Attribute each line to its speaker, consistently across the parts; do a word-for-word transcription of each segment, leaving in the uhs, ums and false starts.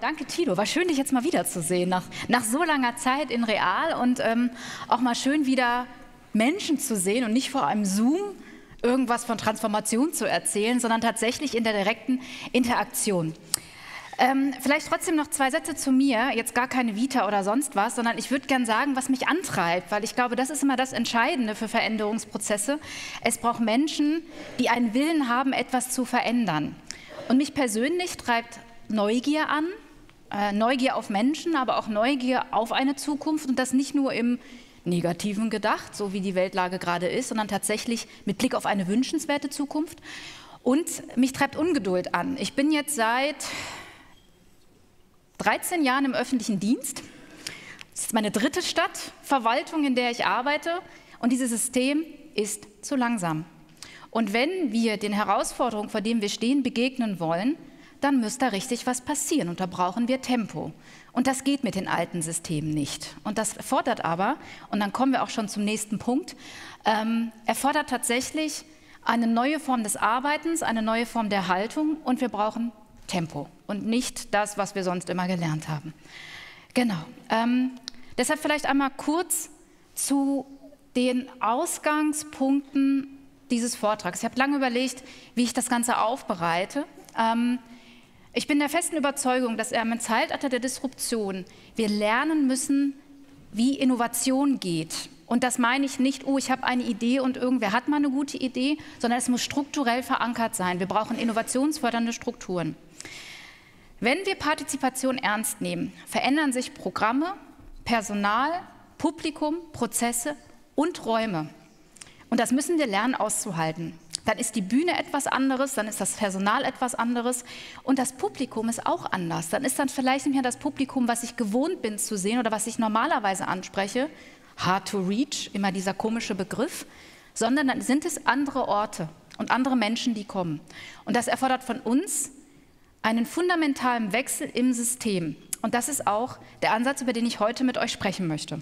Speaker 1: danke Tilo. War schön, dich jetzt mal wiederzusehen, nach, nach so langer Zeit in Real und ähm, auch mal schön wieder Menschen zu sehen und nicht vor einem Zoom irgendwas von Transformation zu erzählen, sondern tatsächlich in der direkten Interaktion. Ähm, vielleicht trotzdem noch zwei Sätze zu mir, jetzt gar keine Vita oder sonst was, sondern ich würde gern sagen, was mich antreibt, weil ich glaube, das ist immer das Entscheidende für Veränderungsprozesse. Es braucht Menschen, die einen Willen haben, etwas zu verändern. Und mich persönlich treibt Neugier an, äh, Neugier auf Menschen, aber auch Neugier auf eine Zukunft und das nicht nur im Negativen gedacht, so wie die Weltlage gerade ist, sondern tatsächlich mit Blick auf eine wünschenswerte Zukunft. Und mich treibt Ungeduld an. Ich bin jetzt seit dreizehn Jahren im öffentlichen Dienst. Das ist meine dritte Stadtverwaltung, in der ich arbeite. Und dieses System ist zu langsam. Und wenn wir den Herausforderungen, vor denen wir stehen, begegnen wollen, dann muss da richtig was passieren. Und da brauchen wir Tempo. Und das geht mit den alten Systemen nicht. Und das erfordert aber, und dann kommen wir auch schon zum nächsten Punkt, ähm, erfordert tatsächlich eine neue Form des Arbeitens, eine neue Form der Haltung. Und wir brauchen Tempo und nicht das, was wir sonst immer gelernt haben. Genau. Ähm, deshalb vielleicht einmal kurz zu den Ausgangspunkten dieses Vortrags. Ich habe lange überlegt, wie ich das Ganze aufbereite. Ähm, ich bin der festen Überzeugung, dass im Zeitalter der Disruption wir lernen müssen, wie Innovation geht. Und das meine ich nicht, oh, ich habe eine Idee und irgendwer hat mal eine gute Idee, sondern es muss strukturell verankert sein. Wir brauchen innovationsfördernde Strukturen. Wenn wir Partizipation ernst nehmen, verändern sich Programme, Personal, Publikum, Prozesse und Räume. Und das müssen wir lernen auszuhalten. Dann ist die Bühne etwas anderes, dann ist das Personal etwas anderes und das Publikum ist auch anders. Dann ist dann vielleicht nicht mehr das Publikum, was ich gewohnt bin zu sehen oder was ich normalerweise anspreche, hard to reach, immer dieser komische Begriff, sondern dann sind es andere Orte und andere Menschen, die kommen. Und das erfordert von uns einen fundamentalen Wechsel im System. Und das ist auch der Ansatz, über den ich heute mit euch sprechen möchte.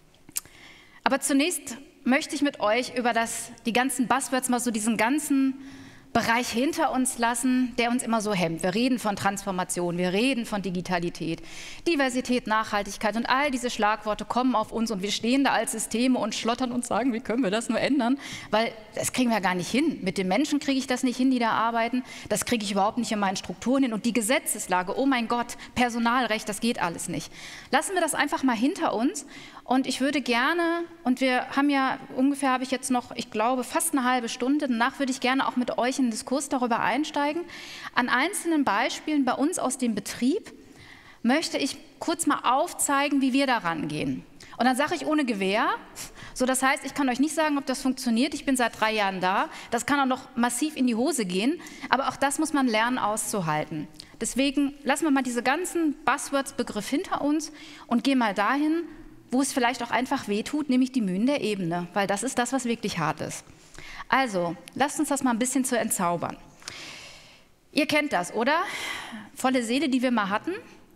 Speaker 1: Aber zunächst möchte ich mit euch über das, die ganzen Buzzwords, mal so diesen ganzen Bereich hinter uns lassen, der uns immer so hemmt. Wir reden von Transformation, wir reden von Digitalität, Diversität, Nachhaltigkeit und all diese Schlagworte kommen auf uns und wir stehen da als Systeme und schlottern und sagen, wie können wir das nur ändern? Weil das kriegen wir ja gar nicht hin. Mit den Menschen kriege ich das nicht hin, die da arbeiten. Das kriege ich überhaupt nicht in meinen Strukturen hin. Und die Gesetzeslage, oh mein Gott, Personalrecht, das geht alles nicht. Lassen wir das einfach mal hinter uns. Und ich würde gerne, und wir haben ja ungefähr, habe ich jetzt noch, ich glaube, fast eine halbe Stunde, danach würde ich gerne auch mit euch in den Diskurs darüber einsteigen. An einzelnen Beispielen bei uns aus dem Betrieb möchte ich kurz mal aufzeigen, wie wir da rangehen. Und dann sage ich ohne Gewähr, so das heißt, ich kann euch nicht sagen, ob das funktioniert, ich bin seit drei Jahren da, das kann auch noch massiv in die Hose gehen, aber auch das muss man lernen auszuhalten. Deswegen lassen wir mal diese ganzen Buzzwords-Begriff hinter uns und gehen mal dahin, wo es vielleicht auch einfach wehtut, nämlich die Mühen der Ebene, weil das ist das, was wirklich hart ist. Also, lasst uns das mal ein bisschen zu entzaubern. Ihr kennt das, oder? Volle Seele, die wir mal hatten.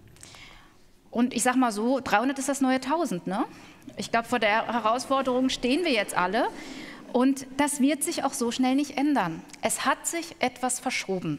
Speaker 1: Und ich sag mal so, dreihundert ist das neue tausend, ne? Ich glaube, vor der Herausforderung stehen wir jetzt alle. Und das wird sich auch so schnell nicht ändern. Es hat sich etwas verschoben.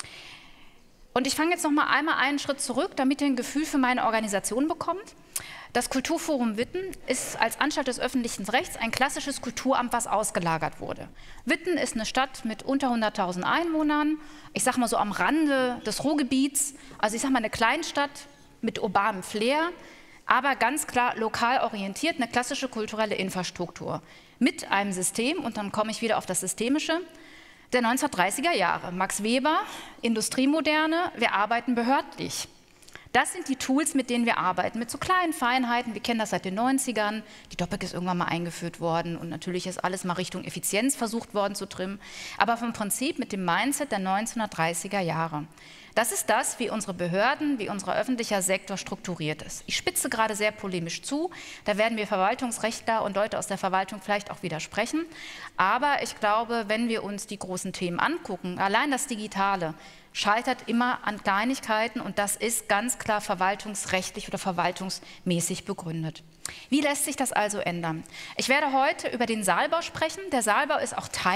Speaker 1: Und ich fange jetzt noch mal einmal einen Schritt zurück, damit ihr ein Gefühl für meine Organisation bekommt. Das Kulturforum Witten ist als Anstalt des öffentlichen Rechts ein klassisches Kulturamt, was ausgelagert wurde. Witten ist eine Stadt mit unter hunderttausend Einwohnern, ich sage mal so am Rande des Ruhrgebiets, also ich sage mal eine Kleinstadt mit urbanem Flair, aber ganz klar lokal orientiert, eine klassische kulturelle Infrastruktur mit einem System, und dann komme ich wieder auf das Systemische, der neunzehnhundertdreißiger Jahre. Max Weber, Industriemoderne, wir arbeiten behördlich. Das sind die Tools, mit denen wir arbeiten, mit so kleinen Feinheiten. Wir kennen das seit den neunzigern. Die Doppik ist irgendwann mal eingeführt worden und natürlich ist alles mal Richtung Effizienz versucht worden zu trimmen. Aber vom Prinzip mit dem Mindset der neunzehnhundertdreißiger Jahre. Das ist das, wie unsere Behörden, wie unser öffentlicher Sektor strukturiert ist. Ich spitze gerade sehr polemisch zu. Da werden wir Verwaltungsrechtler und Leute aus der Verwaltung vielleicht auch widersprechen. Aber ich glaube, wenn wir uns die großen Themen angucken, allein das Digitale, scheitert immer an Kleinigkeiten und das ist ganz klar verwaltungsrechtlich oder verwaltungsmäßig begründet. Wie lässt sich das also ändern? Ich werde heute über den Saalbau sprechen. Der Saalbau ist auch Teil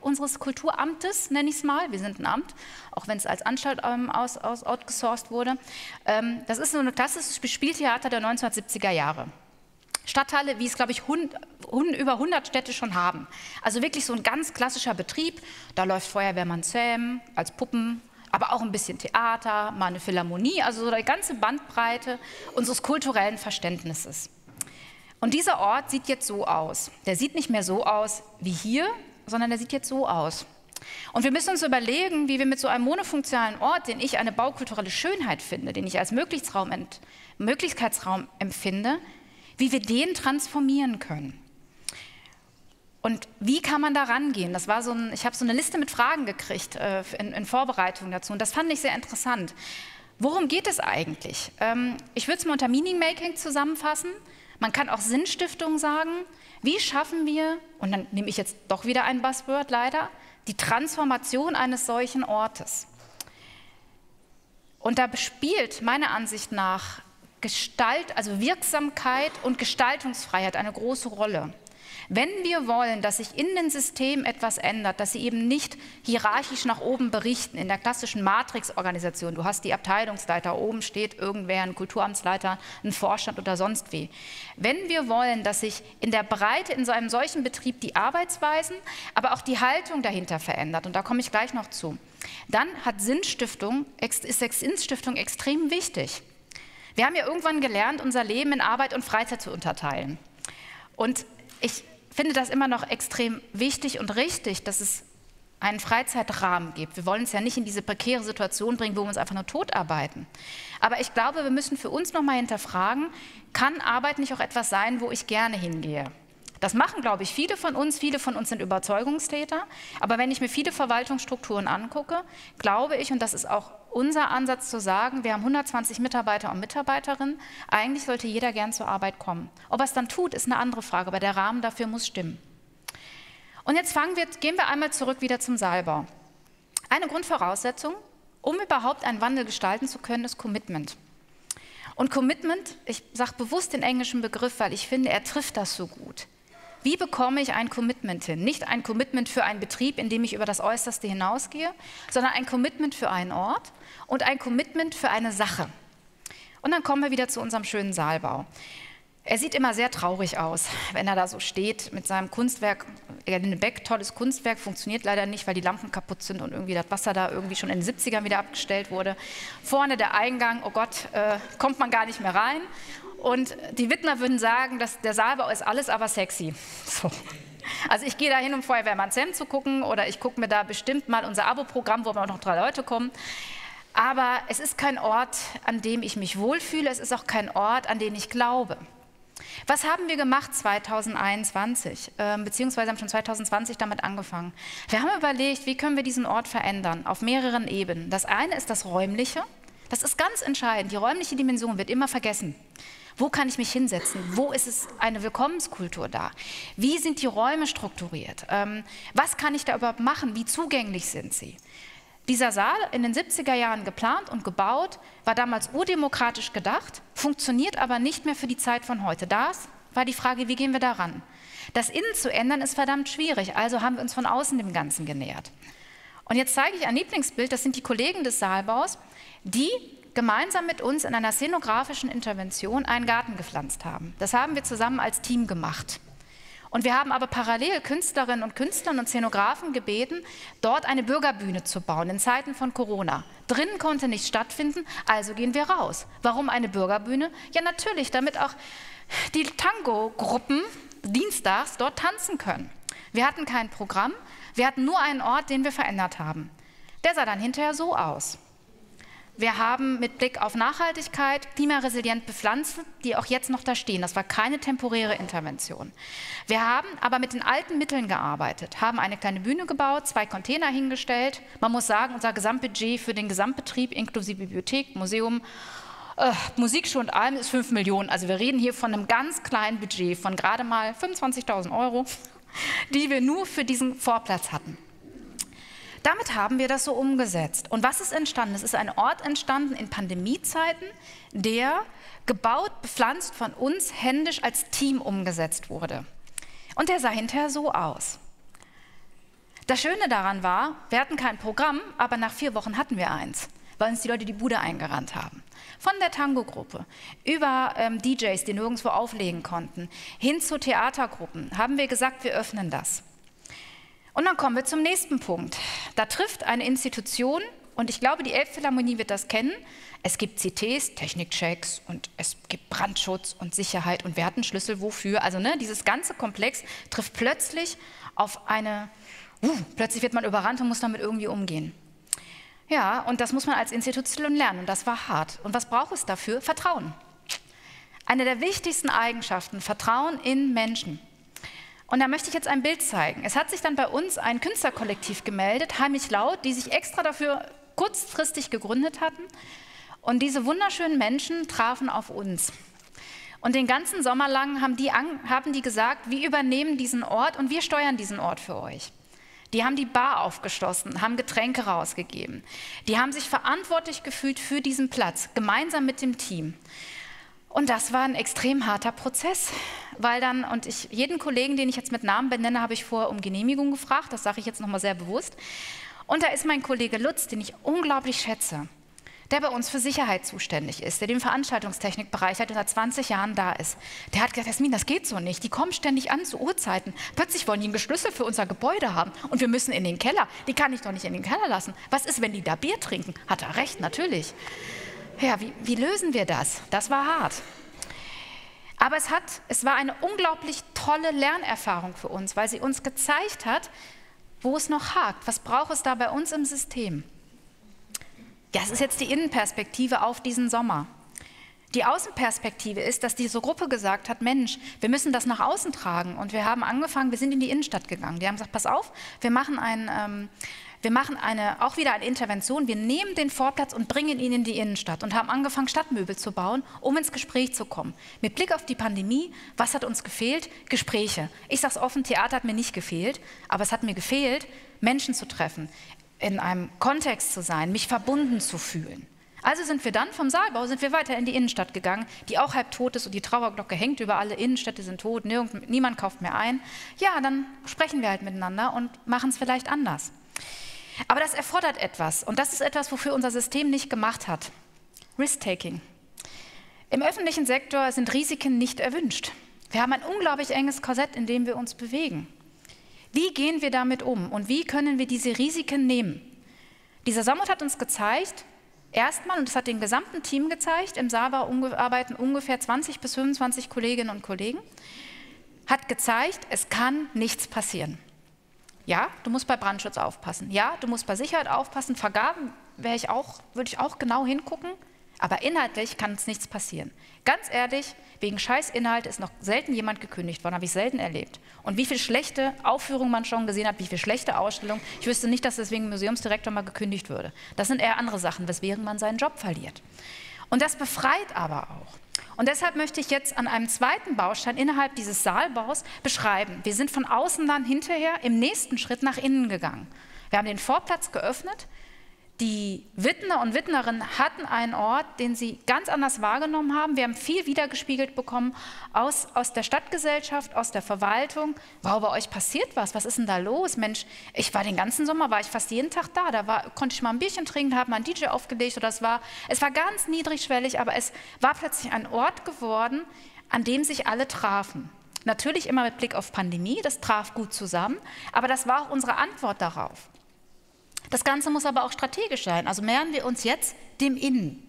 Speaker 1: unseres Kulturamtes, nenne ich es mal. Wir sind ein Amt, auch wenn es als Anstalt ähm, aus, aus, outgesourced wurde. Ähm, das ist so ein klassisches Spieltheater der neunzehnhundertsiebziger Jahre. Stadtteile, wie es, glaube ich, hund, hund, über hundert Städte schon haben. Also wirklich so ein ganz klassischer Betrieb. Da läuft Feuerwehrmann Sam als Puppen, aber auch ein bisschen Theater, mal eine Philharmonie, also so die ganze Bandbreite unseres kulturellen Verständnisses. Und dieser Ort sieht jetzt so aus. Der sieht nicht mehr so aus wie hier, sondern der sieht jetzt so aus. Und wir müssen uns überlegen, wie wir mit so einem monofunktionalen Ort, den ich eine baukulturelle Schönheit finde, den ich als Möglichkeitsraum, Möglichkeitsraum empfinde, wie wir den transformieren können. Und wie kann man da rangehen? Das war so ein, ich habe so eine Liste mit Fragen gekriegt äh, in, in Vorbereitung dazu und das fand ich sehr interessant. Worum geht es eigentlich? Ähm, ich würde es mal unter Meaning Making zusammenfassen. Man kann auch Sinnstiftung sagen. Wie schaffen wir, und dann nehme ich jetzt doch wieder ein Buzzword leider, die Transformation eines solchen Ortes? Und da spielt meiner Ansicht nach Gestalt, also Wirksamkeit und Gestaltungsfreiheit eine große Rolle. Wenn wir wollen, dass sich in den Systemen etwas ändert, dass sie eben nicht hierarchisch nach oben berichten, in der klassischen Matrix-Organisation, du hast die Abteilungsleiter, oben steht irgendwer, ein Kulturamtsleiter, ein Vorstand oder sonst wie. Wenn wir wollen, dass sich in der Breite in so einem solchen Betrieb die Arbeitsweisen, aber auch die Haltung dahinter verändert, und da komme ich gleich noch zu, dann hat Sinnstiftung, ist Sinnstiftung extrem wichtig. Wir haben ja irgendwann gelernt, unser Leben in Arbeit und Freizeit zu unterteilen. Und ich finde das immer noch extrem wichtig und richtig, dass es einen Freizeitrahmen gibt. Wir wollen uns ja nicht in diese prekäre Situation bringen, wo wir uns einfach nur totarbeiten. Aber ich glaube, wir müssen für uns noch mal hinterfragen, kann Arbeit nicht auch etwas sein, wo ich gerne hingehe? Das machen, glaube ich, viele von uns. Viele von uns sind Überzeugungstäter. Aber wenn ich mir viele Verwaltungsstrukturen angucke, glaube ich, und das ist auch unser Ansatz zu sagen, wir haben hundertzwanzig Mitarbeiter und Mitarbeiterinnen, eigentlich sollte jeder gern zur Arbeit kommen. Ob er es dann tut, ist eine andere Frage, aber der Rahmen dafür muss stimmen. Und jetzt fangen wir, gehen wir einmal zurück wieder zum Saalbau. Eine Grundvoraussetzung, um überhaupt einen Wandel gestalten zu können, ist Commitment. Und Commitment, ich sage bewusst den englischen Begriff, weil ich finde, er trifft das so gut. Wie bekomme ich ein Commitment hin? Nicht ein Commitment für einen Betrieb, in dem ich über das Äußerste hinausgehe, sondern ein Commitment für einen Ort und ein Commitment für eine Sache. Und dann kommen wir wieder zu unserem schönen Saalbau. Er sieht immer sehr traurig aus, wenn er da so steht mit seinem Kunstwerk. Gerlinde Beck, tolles Kunstwerk, funktioniert leider nicht, weil die Lampen kaputt sind und irgendwie das Wasser da irgendwie schon in den siebzigern wieder abgestellt wurde. Vorne der Eingang, oh Gott, äh, kommt man gar nicht mehr rein. Und die Wittner würden sagen, dass der Saalbau ist alles, aber sexy. So. Also ich gehe da hin, um Feuerwehrmann Sam zu gucken, oder ich gucke mir da bestimmt mal unser Abo-Programm, wo noch drei Leute kommen. Aber es ist kein Ort, an dem ich mich wohlfühle, es ist auch kein Ort, an den ich glaube. Was haben wir gemacht zweitausendeinundzwanzig, äh, beziehungsweise haben schon zweitausendzwanzig damit angefangen? Wir haben überlegt, wie können wir diesen Ort verändern, auf mehreren Ebenen. Das eine ist das Räumliche, das ist ganz entscheidend, die räumliche Dimension wird immer vergessen. Wo kann ich mich hinsetzen? Wo ist es eine Willkommenskultur da? Wie sind die Räume strukturiert? Ähm, was kann ich da überhaupt machen? Wie zugänglich sind sie? Dieser Saal, in den siebziger Jahren geplant und gebaut, war damals urdemokratisch gedacht, funktioniert aber nicht mehr für die Zeit von heute. Das war die Frage, wie gehen wir daran? Das Innen zu ändern ist verdammt schwierig, also haben wir uns von außen dem Ganzen genähert. Und jetzt zeige ich ein Lieblingsbild, das sind die Kollegen des Saalbaus, die gemeinsam mit uns in einer szenografischen Intervention einen Garten gepflanzt haben. Das haben wir zusammen als Team gemacht. Und wir haben aber parallel Künstlerinnen und Künstler und Szenografen gebeten, dort eine Bürgerbühne zu bauen in Zeiten von Corona. Drinnen konnte nichts stattfinden, also gehen wir raus. Warum eine Bürgerbühne? Ja, natürlich, damit auch die Tango-Gruppen dienstags dort tanzen können. Wir hatten kein Programm, wir hatten nur einen Ort, den wir verändert haben. Der sah dann hinterher so aus. Wir haben mit Blick auf Nachhaltigkeit klimaresilient bepflanzt, die auch jetzt noch da stehen. Das war keine temporäre Intervention. Wir haben aber mit den alten Mitteln gearbeitet, haben eine kleine Bühne gebaut, zwei Container hingestellt. Man muss sagen, unser Gesamtbudget für den Gesamtbetrieb inklusive Bibliothek, Museum, äh, Musikschule und allem ist fünf Millionen. Also wir reden hier von einem ganz kleinen Budget von gerade mal fünfundzwanzigtausend Euro, die wir nur für diesen Vorplatz hatten. Damit haben wir das so umgesetzt. Und was ist entstanden? Es ist ein Ort entstanden in Pandemiezeiten, der gebaut, bepflanzt von uns händisch als Team umgesetzt wurde. Und der sah hinterher so aus. Das Schöne daran war, wir hatten kein Programm, aber nach vier Wochen hatten wir eins, weil uns die Leute die Bude eingerannt haben. Von der Tango-Gruppe über ähm, D Js, die nirgendwo auflegen konnten, hin zu Theatergruppen, haben wir gesagt, wir öffnen das. Und dann kommen wir zum nächsten Punkt. Da trifft eine Institution, und ich glaube, die Elbphilharmonie wird das kennen, es gibt C Ts, Technikchecks und es gibt Brandschutz und Sicherheit und wer hat einen Schlüssel wofür. Also ne, dieses ganze Komplex trifft plötzlich auf eine, uh, plötzlich wird man überrannt und muss damit irgendwie umgehen. Ja, und das muss man als Institution lernen und das war hart. Und was braucht es dafür? Vertrauen. Eine der wichtigsten Eigenschaften, Vertrauen in Menschen. Und da möchte ich jetzt ein Bild zeigen. Es hat sich dann bei uns ein Künstlerkollektiv gemeldet, Heimlich Laut, die sich extra dafür kurzfristig gegründet hatten. Und diese wunderschönen Menschen trafen auf uns. Und den ganzen Sommer lang haben die, haben die gesagt, wir übernehmen diesen Ort und wir steuern diesen Ort für euch. Die haben die Bar aufgeschlossen, haben Getränke rausgegeben. Die haben sich verantwortlich gefühlt für diesen Platz, gemeinsam mit dem Team. Und das war ein extrem harter Prozess, weil dann, und ich, jeden Kollegen, den ich jetzt mit Namen benenne, habe ich vorher um Genehmigung gefragt, das sage ich jetzt nochmal sehr bewusst. Und da ist mein Kollege Lutz, den ich unglaublich schätze, der bei uns für Sicherheit zuständig ist, der den Veranstaltungstechnikbereich seit zwanzig Jahren da ist. Der hat gesagt, Jasmin, das geht so nicht, die kommen ständig an zu Uhrzeiten. Plötzlich wollen die einen Schlüssel für unser Gebäude haben und wir müssen in den Keller. Die kann ich doch nicht in den Keller lassen. Was ist, wenn die da Bier trinken? Hat er recht, natürlich. Ja, wie, wie lösen wir das? Das war hart. Aber es, hat, es war eine unglaublich tolle Lernerfahrung für uns, weil sie uns gezeigt hat, wo es noch hakt. Was braucht es da bei uns im System? Ja, es ist jetzt die Innenperspektive auf diesen Sommer. Die Außenperspektive ist, dass diese Gruppe gesagt hat, Mensch, wir müssen das nach außen tragen. Und wir haben angefangen, wir sind in die Innenstadt gegangen. Die haben gesagt, pass auf, wir machen, ein, ähm, wir machen eine, auch wieder eine Intervention. Wir nehmen den Vorplatz und bringen ihn in die Innenstadt und haben angefangen, Stadtmöbel zu bauen, um ins Gespräch zu kommen. Mit Blick auf die Pandemie, was hat uns gefehlt? Gespräche. Ich sage es offen, Theater hat mir nicht gefehlt, aber es hat mir gefehlt, Menschen zu treffen, in einem Kontext zu sein, mich verbunden zu fühlen. Also sind wir dann vom Saalbau, sind wir weiter in die Innenstadt gegangen, die auch halb tot ist und die Trauerglocke hängt über alle Innenstädte sind tot, nirgend, niemand kauft mehr ein. Ja, dann sprechen wir halt miteinander und machen es vielleicht anders. Aber das erfordert etwas und das ist etwas, wofür unser System nicht gemacht hat. Risk-Taking. Im öffentlichen Sektor sind Risiken nicht erwünscht. Wir haben ein unglaublich enges Korsett, in dem wir uns bewegen. Wie gehen wir damit um und wie können wir diese Risiken nehmen? Dieser Sommer hat uns gezeigt, erstmal, und das hat dem gesamten Team gezeigt, im Saalbau arbeiten ungefähr zwanzig bis fünfundzwanzig Kolleginnen und Kollegen, hat gezeigt, es kann nichts passieren. Ja, du musst bei Brandschutz aufpassen. Ja, du musst bei Sicherheit aufpassen. Vergaben wäre ich auch, würde ich auch genau hingucken. Aber inhaltlich kann es nichts passieren. Ganz ehrlich, wegen Scheißinhalt ist noch selten jemand gekündigt worden, habe ich selten erlebt. Und wie viel schlechte Aufführungen man schon gesehen hat, wie viel schlechte Ausstellungen. Ich wüsste nicht, dass deswegen ein Museumsdirektor mal gekündigt würde. Das sind eher andere Sachen, weswegen man seinen Job verliert. Und das befreit aber auch. Und deshalb möchte ich jetzt an einem zweiten Baustein innerhalb dieses Saalbaus beschreiben. Wir sind von außen dann hinterher im nächsten Schritt nach innen gegangen. Wir haben den Vorplatz geöffnet. Die Wittner und Wittnerinnen hatten einen Ort, den sie ganz anders wahrgenommen haben. Wir haben viel wiedergespiegelt bekommen aus, aus der Stadtgesellschaft, aus der Verwaltung. Wow, bei euch passiert was, was ist denn da los? Mensch, ich war den ganzen Sommer, war ich fast jeden Tag da. Da war, konnte ich mal ein Bierchen trinken, habe mal einen D J aufgelegt. Oder es, war, es war ganz niedrigschwellig, aber es war plötzlich ein Ort geworden, an dem sich alle trafen. Natürlich immer mit Blick auf Pandemie, das traf gut zusammen, aber das war auch unsere Antwort darauf. Das Ganze muss aber auch strategisch sein, also nähern wir uns jetzt dem Innen.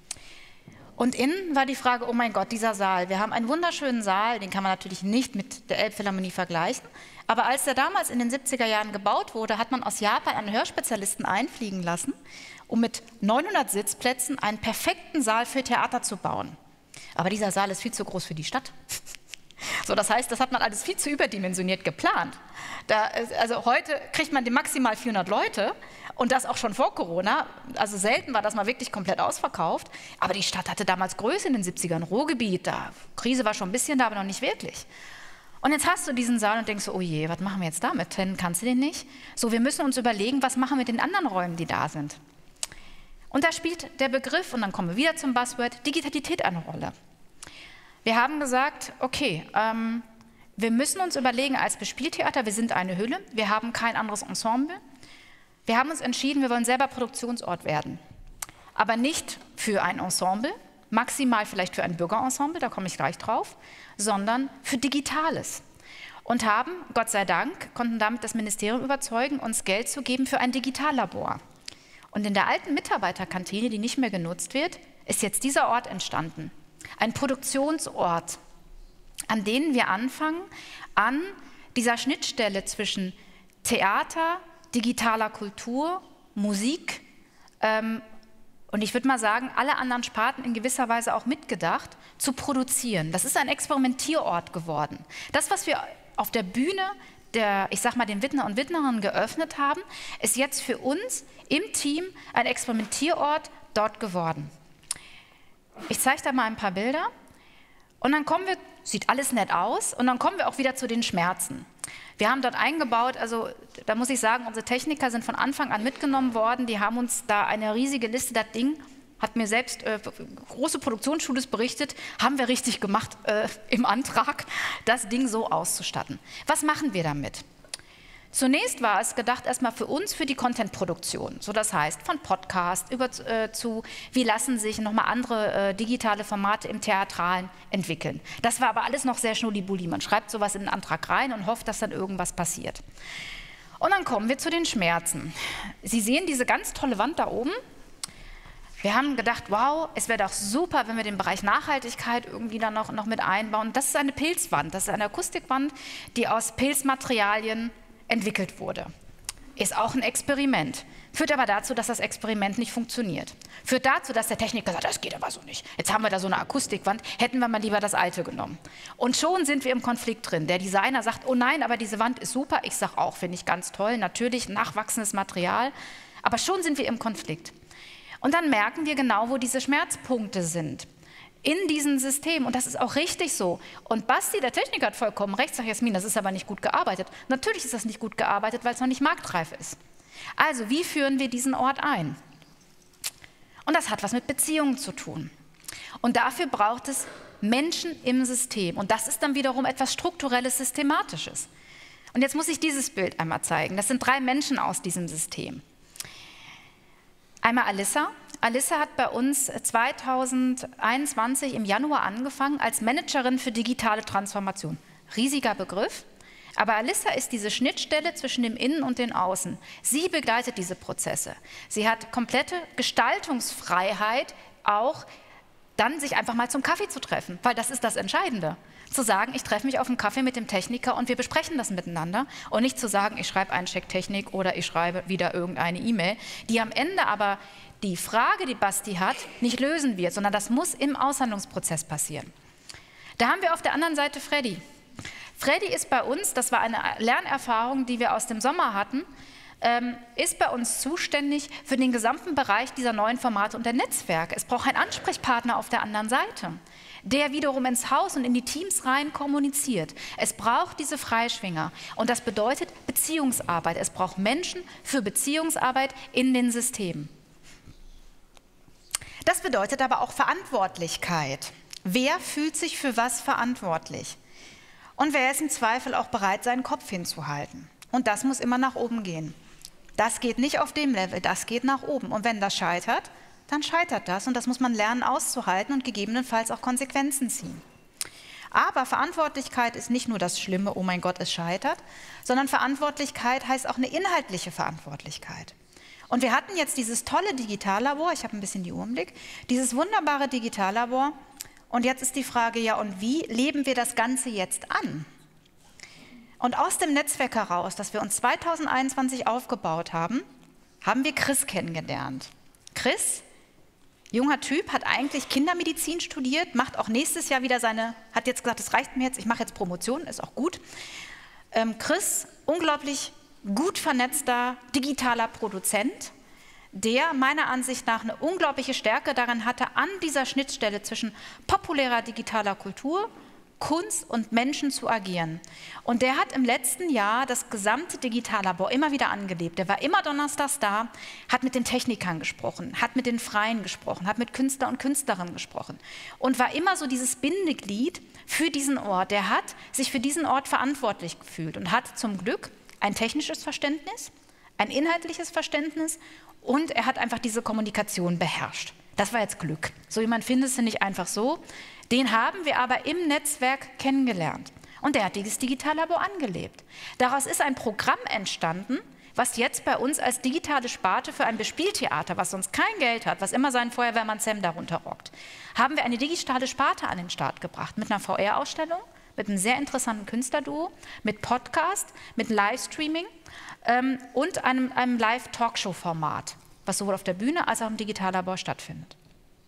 Speaker 1: Und innen war die Frage, oh mein Gott, dieser Saal, wir haben einen wunderschönen Saal, den kann man natürlich nicht mit der Elbphilharmonie vergleichen, aber als der damals in den siebziger Jahren gebaut wurde, hat man aus Japan einen Hörspezialisten einfliegen lassen, um mit neunhundert Sitzplätzen einen perfekten Saal für Theater zu bauen. Aber dieser Saal ist viel zu groß für die Stadt. So, das heißt, das hat man alles viel zu überdimensioniert geplant. Da, also heute kriegt man die maximal vierhundert Leute und das auch schon vor Corona. Also selten war das mal wirklich komplett ausverkauft. Aber die Stadt hatte damals Größe in den siebzigern, Ruhrgebiet, da Krise war schon ein bisschen da, aber noch nicht wirklich. Und jetzt hast du diesen Saal und denkst so, oh je, was machen wir jetzt damit? Dann kannst du den nicht. So, wir müssen uns überlegen, was machen wir mit den anderen Räumen, die da sind. Und da spielt der Begriff, und dann kommen wir wieder zum Buzzword, Digitalität eine Rolle. Wir haben gesagt, okay, ähm, Wir müssen uns überlegen, als Spieltheater, wir sind eine Hülle, wir haben kein anderes Ensemble. Wir haben uns entschieden, wir wollen selber Produktionsort werden. Aber nicht für ein Ensemble, maximal vielleicht für ein Bürgerensemble, da komme ich gleich drauf, sondern für Digitales. Und haben, Gott sei Dank, konnten damit das Ministerium überzeugen, uns Geld zu geben für ein Digitallabor. Und in der alten Mitarbeiterkantine, die nicht mehr genutzt wird, ist jetzt dieser Ort entstanden. Ein Produktionsort, an dem wir anfangen, an dieser Schnittstelle zwischen Theater, digitaler Kultur, Musik ähm, und ich würde mal sagen, alle anderen Sparten in gewisser Weise auch mitgedacht, zu produzieren. Das ist ein Experimentierort geworden. Das, was wir auf der Bühne der, ich sag mal, den Wittner und Wittnerinnen geöffnet haben, ist jetzt für uns im Team ein Experimentierort dort geworden. Ich zeige da mal ein paar Bilder und dann kommen wir, sieht alles nett aus, und dann kommen wir auch wieder zu den Schmerzen. Wir haben dort eingebaut, also da muss ich sagen, unsere Techniker sind von Anfang an mitgenommen worden, die haben uns da eine riesige Liste, das Ding hat mir selbst äh, große Produktionsstudios berichtet, haben wir richtig gemacht äh, im Antrag, das Ding so auszustatten. Was machen wir damit? Zunächst war es gedacht erstmal für uns, für die Content-Produktion. So, das heißt, von Podcast über äh, zu, wie lassen sich nochmal andere äh, digitale Formate im Theatralen entwickeln. Das war aber alles noch sehr schnullibulli. Man schreibt sowas in den Antrag rein und hofft, dass dann irgendwas passiert. Und dann kommen wir zu den Schmerzen. Sie sehen diese ganz tolle Wand da oben. Wir haben gedacht, wow, es wäre doch super, wenn wir den Bereich Nachhaltigkeit irgendwie dann noch, noch mit einbauen. Das ist eine Pilzwand, das ist eine Akustikwand, die aus Pilzmaterialien entwickelt wurde. Ist auch ein Experiment. Führt aber dazu, dass das Experiment nicht funktioniert. Führt dazu, dass der Techniker sagt, das geht aber so nicht. Jetzt haben wir da so eine Akustikwand, hätten wir mal lieber das alte genommen. Und schon sind wir im Konflikt drin. Der Designer sagt, oh nein, aber diese Wand ist super. Ich sage auch, finde ich ganz toll. Natürlich nachwachsendes Material. Aber schon sind wir im Konflikt. Und dann merken wir genau, wo diese Schmerzpunkte sind. In diesem System, und das ist auch richtig so. Und Basti, der Techniker, hat vollkommen recht, sagt Jasmin, das ist aber nicht gut gearbeitet. Natürlich ist das nicht gut gearbeitet, weil es noch nicht marktreif ist. Also, wie führen wir diesen Ort ein? Und das hat was mit Beziehungen zu tun. Und dafür braucht es Menschen im System. Und das ist dann wiederum etwas Strukturelles, Systematisches. Und jetzt muss ich dieses Bild einmal zeigen. Das sind drei Menschen aus diesem System. Einmal Alissa. Alissa hat bei uns zweitausendeinundzwanzig im Januar angefangen als Managerin für digitale Transformation. Riesiger Begriff, aber Alissa ist diese Schnittstelle zwischen dem Innen und dem Außen. Sie begleitet diese Prozesse. Sie hat komplette Gestaltungsfreiheit, auch dann sich einfach mal zum Kaffee zu treffen, weil das ist das Entscheidende. Zu sagen, ich treffe mich auf einen Kaffee mit dem Techniker und wir besprechen das miteinander und nicht zu sagen, ich schreibe einen Check Technik oder ich schreibe wieder irgendeine E-Mail, die am Ende aber die Frage, die Basti hat, nicht lösen wird, sondern das muss im Aushandlungsprozess passieren. Da haben wir auf der anderen Seite Freddy. Freddy ist bei uns, das war eine Lernerfahrung, die wir aus dem Sommer hatten, ähm, ist bei uns zuständig für den gesamten Bereich dieser neuen Formate und der Netzwerke. Es braucht einen Ansprechpartner auf der anderen Seite, der wiederum ins Haus und in die Teams rein kommuniziert. Es braucht diese Freischwinger und das bedeutet Beziehungsarbeit. Es braucht Menschen für Beziehungsarbeit in den Systemen. Das bedeutet aber auch Verantwortlichkeit. Wer fühlt sich für was verantwortlich? Und wer ist im Zweifel auch bereit, seinen Kopf hinzuhalten? Und das muss immer nach oben gehen. Das geht nicht auf dem Level, das geht nach oben. Und wenn das scheitert, dann scheitert das. Und das muss man lernen auszuhalten und gegebenenfalls auch Konsequenzen ziehen. Aber Verantwortlichkeit ist nicht nur das Schlimme, oh mein Gott, es scheitert, sondern Verantwortlichkeit heißt auch eine inhaltliche Verantwortlichkeit. Und wir hatten jetzt dieses tolle Digitallabor, ich habe ein bisschen die Uhr im Blick, dieses wunderbare Digitallabor. Und jetzt ist die Frage, ja, und wie leben wir das Ganze jetzt an? Und aus dem Netzwerk heraus, das wir uns zweitausendeinundzwanzig aufgebaut haben, haben wir Chris kennengelernt. Chris, junger Typ, hat eigentlich Kindermedizin studiert, macht auch nächstes Jahr wieder seine, hat jetzt gesagt, es reicht mir jetzt, ich mache jetzt Promotion, ist auch gut. Ähm, Chris, unglaublich gut vernetzter digitaler Produzent, der meiner Ansicht nach eine unglaubliche Stärke darin hatte, an dieser Schnittstelle zwischen populärer digitaler Kultur Kunst und Menschen zu agieren. Und der hat im letzten Jahr das gesamte Digitallabor immer wieder angelebt. Der war immer donnerstags da, hat mit den Technikern gesprochen, hat mit den Freien gesprochen, hat mit Künstler und Künstlerinnen gesprochen und war immer so dieses Bindeglied für diesen Ort. Der hat sich für diesen Ort verantwortlich gefühlt und hat zum Glück ein technisches Verständnis, ein inhaltliches Verständnis und er hat einfach diese Kommunikation beherrscht. Das war jetzt Glück. So jemand findest du nicht einfach so. Den haben wir aber im Netzwerk kennengelernt. Und der hat dieses Digitallabor angelebt. Daraus ist ein Programm entstanden, was jetzt bei uns als digitale Sparte für ein Bespieltheater, was sonst kein Geld hat, was immer seinen Feuerwehrmann Sam darunter rockt, haben wir eine digitale Sparte an den Start gebracht. Mit einer V R-Ausstellung, mit einem sehr interessanten Künstlerduo, mit Podcast, mit Livestreaming ähm, und einem, einem Live-Talkshow-Format, was sowohl auf der Bühne als auch im Digitallabor stattfindet.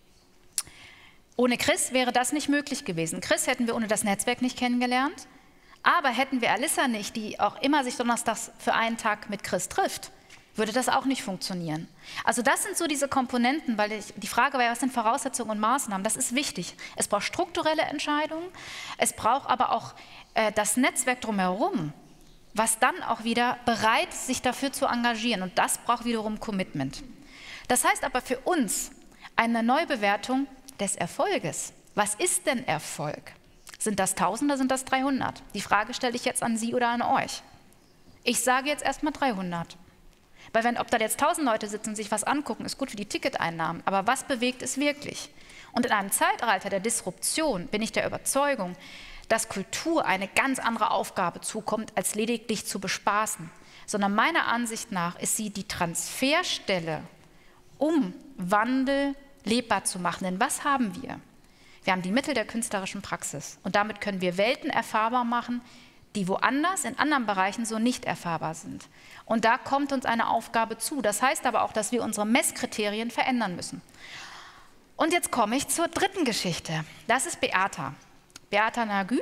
Speaker 1: Ohne Chris wäre das nicht möglich gewesen. Chris hätten wir ohne das Netzwerk nicht kennengelernt, aber hätten wir Alissa nicht, die auch immer sich donnerstags für einen Tag mit Chris trifft, würde das auch nicht funktionieren. Also das sind so diese Komponenten, weil ich, die Frage war ja, was sind Voraussetzungen und Maßnahmen? Das ist wichtig. Es braucht strukturelle Entscheidungen, es braucht aber auch äh, das Netzwerk drumherum, was dann auch wieder bereit ist, sich dafür zu engagieren. Und das braucht wiederum Commitment. Das heißt aber für uns eine Neubewertung des Erfolges. Was ist denn Erfolg? Sind das tausend oder sind das dreihundert? Die Frage stelle ich jetzt an Sie oder an euch. Ich sage jetzt erstmal dreihundert. Weil wenn, ob da jetzt tausend Leute sitzen und sich was angucken, ist gut für die Ticketeinnahmen. Aber was bewegt es wirklich? Und in einem Zeitalter der Disruption bin ich der Überzeugung, dass Kultur eine ganz andere Aufgabe zukommt, als lediglich zu bespaßen. Sondern meiner Ansicht nach ist sie die Transferstelle, um Wandel lebbar zu machen. Denn was haben wir? Wir haben die Mittel der künstlerischen Praxis und damit können wir Welten erfahrbar machen, die woanders in anderen Bereichen so nicht erfahrbar sind. Und da kommt uns eine Aufgabe zu. Das heißt aber auch, dass wir unsere Messkriterien verändern müssen. Und jetzt komme ich zur dritten Geschichte. Das ist Beata. Beata Nagy.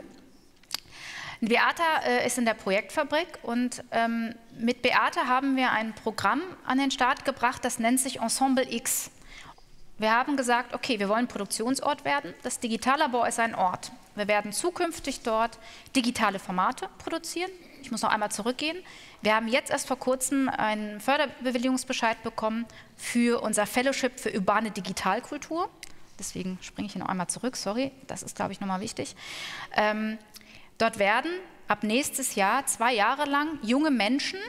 Speaker 1: Beata äh, ist in der Projektfabrik und ähm, mit Beata haben wir ein Programm an den Start gebracht, das nennt sich Ensemble X. Wir haben gesagt, okay, wir wollen Produktionsort werden. Das Digitallabor ist ein Ort. Wir werden zukünftig dort digitale Formate produzieren. Ich muss noch einmal zurückgehen. Wir haben jetzt erst vor kurzem einen Förderbewilligungsbescheid bekommen für unser Fellowship für urbane Digitalkultur. Deswegen springe ich hier noch einmal zurück, sorry, das ist, glaube ich, nochmal wichtig. Ähm, dort werden ab nächstes Jahr zwei Jahre lang junge Menschen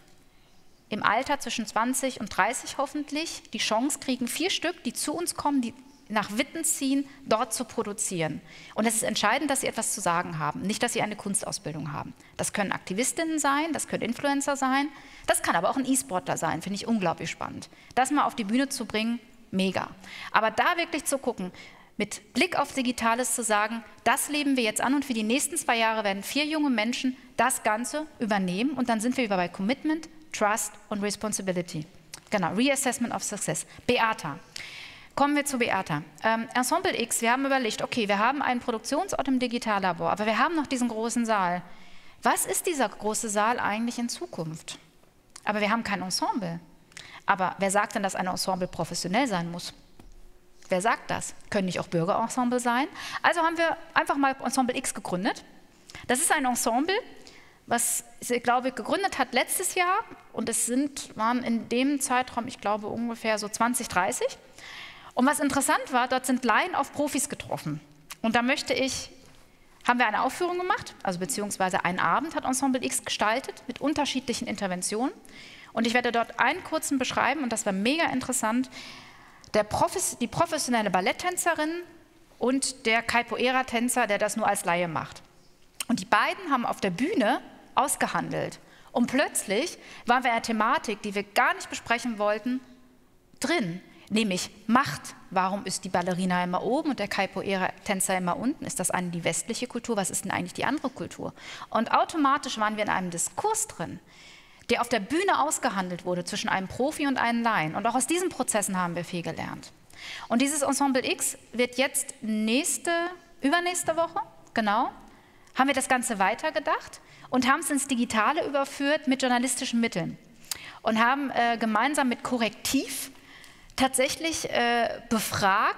Speaker 1: im Alter zwischen zwanzig und dreißig hoffentlich die Chance kriegen, vier Stück, die zu uns kommen, die nach Witten ziehen, dort zu produzieren. Und es ist entscheidend, dass sie etwas zu sagen haben, nicht, dass sie eine Kunstausbildung haben. Das können Aktivistinnen sein, das können Influencer sein, das kann aber auch ein E-Sportler sein, finde ich unglaublich spannend. Das mal auf die Bühne zu bringen, mega. Aber da wirklich zu gucken, mit Blick auf Digitales zu sagen, das leben wir jetzt an und für die nächsten zwei Jahre werden vier junge Menschen das Ganze übernehmen und dann sind wir wieder bei Commitment, Trust und Responsibility. Genau, Reassessment of Success. Beata. Kommen wir zu Beata. Ähm, Ensemble X, wir haben überlegt, okay, wir haben einen Produktionsort im Digitallabor, aber wir haben noch diesen großen Saal. Was ist dieser große Saal eigentlich in Zukunft? Aber wir haben kein Ensemble. Aber wer sagt denn, dass ein Ensemble professionell sein muss? Wer sagt das? Können nicht auch Bürgerensemble sein? Also haben wir einfach mal Ensemble X gegründet. Das ist ein Ensemble, was, ich glaube, gegründet hat letztes Jahr und es sind, waren in dem Zeitraum, ich glaube, ungefähr so zwanzig, dreißig. Und was interessant war, dort sind Laien auf Profis getroffen. Und da möchte ich, haben wir eine Aufführung gemacht, also beziehungsweise einen Abend hat Ensemble X gestaltet mit unterschiedlichen Interventionen. Und ich werde dort einen kurzen beschreiben, und das war mega interessant, der Profes, die professionelle Balletttänzerin und der Capoeira-Tänzer, der das nur als Laie macht. Und die beiden haben auf der Bühne ausgehandelt. Und plötzlich waren wir in einer Thematik, die wir gar nicht besprechen wollten, drin. Nämlich Macht. Warum ist die Ballerina immer oben und der Capoeira-Tänzer immer unten? Ist das eine die westliche Kultur? Was ist denn eigentlich die andere Kultur? Und automatisch waren wir in einem Diskurs drin, der auf der Bühne ausgehandelt wurde zwischen einem Profi und einem Laien. Und auch aus diesen Prozessen haben wir viel gelernt. Und dieses Ensemble X wird jetzt nächste, übernächste Woche, genau, haben wir das Ganze weitergedacht und haben es ins Digitale überführt mit journalistischen Mitteln und haben äh, gemeinsam mit Korrektiv tatsächlich äh, befragt,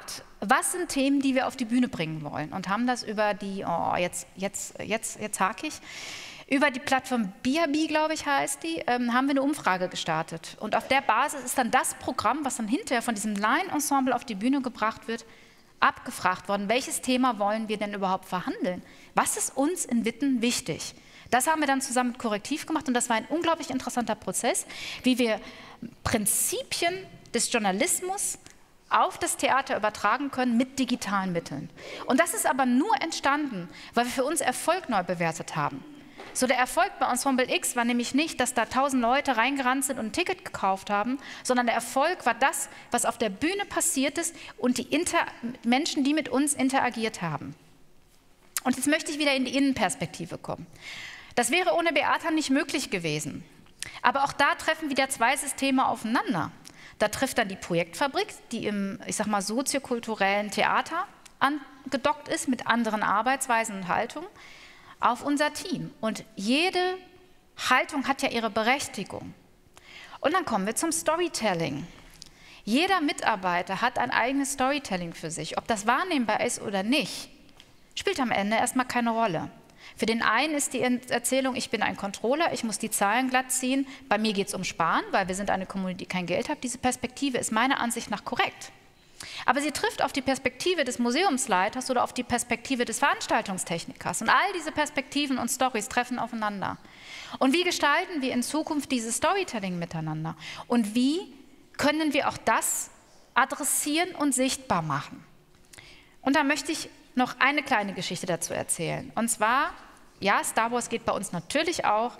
Speaker 1: was sind Themen, die wir auf die Bühne bringen wollen und haben das über die, oh, jetzt, jetzt, jetzt, jetzt hake ich, über die Plattform B I A B, glaube ich, heißt die, ähm, haben wir eine Umfrage gestartet. Und auf der Basis ist dann das Programm, was dann hinterher von diesem Laienensemble auf die Bühne gebracht wird, abgefragt worden. Welches Thema wollen wir denn überhaupt verhandeln? Was ist uns in Witten wichtig? Das haben wir dann zusammen mit Korrektiv gemacht und das war ein unglaublich interessanter Prozess, wie wir Prinzipien des Journalismus auf das Theater übertragen können mit digitalen Mitteln. Und das ist aber nur entstanden, weil wir für uns Erfolg neu bewertet haben. So, der Erfolg bei Ensemble X war nämlich nicht, dass da tausend Leute reingerannt sind und ein Ticket gekauft haben, sondern der Erfolg war das, was auf der Bühne passiert ist und die Inter Menschen, die mit uns interagiert haben. Und jetzt möchte ich wieder in die Innenperspektive kommen. Das wäre ohne Beata nicht möglich gewesen. Aber auch da treffen wieder zwei Systeme aufeinander. Da trifft dann die Projektfabrik, die im, ich sag mal, soziokulturellen Theater angedockt ist mit anderen Arbeitsweisen und Haltungen, auf unser Team. Und jede Haltung hat ja ihre Berechtigung. Und dann kommen wir zum Storytelling. Jeder Mitarbeiter hat ein eigenes Storytelling für sich. Ob das wahrnehmbar ist oder nicht, spielt am Ende erstmal keine Rolle. Für den einen ist die Erzählung, ich bin ein Controller, ich muss die Zahlen glatt ziehen, bei mir geht es um Sparen, weil wir sind eine Kommune, die kein Geld hat. Diese Perspektive ist meiner Ansicht nach korrekt. Aber sie trifft auf die Perspektive des Museumsleiters oder auf die Perspektive des Veranstaltungstechnikers. Und all diese Perspektiven und Storys treffen aufeinander. Und wie gestalten wir in Zukunft dieses Storytelling miteinander? Und wie können wir auch das adressieren und sichtbar machen? Und da möchte ich noch eine kleine Geschichte dazu erzählen. Und zwar, ja, Star Wars geht bei uns natürlich auch,